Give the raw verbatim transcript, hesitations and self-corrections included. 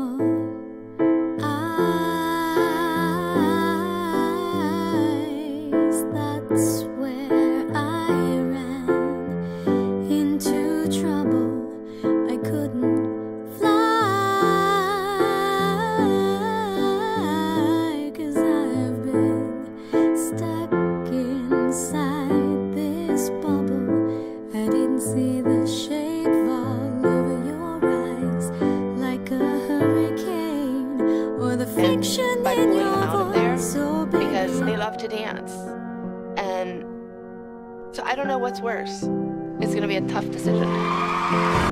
eyes. That's where I ran into trouble. I couldn't fly, 'cause I've been stuck inside this bubble. I didn't see the shade fall over your eyes like a hurricane, or the fiction by in pulling your them out of there, voice. So baby, because they love to dance. And so I don't know what's worse. It's gonna be a tough decision.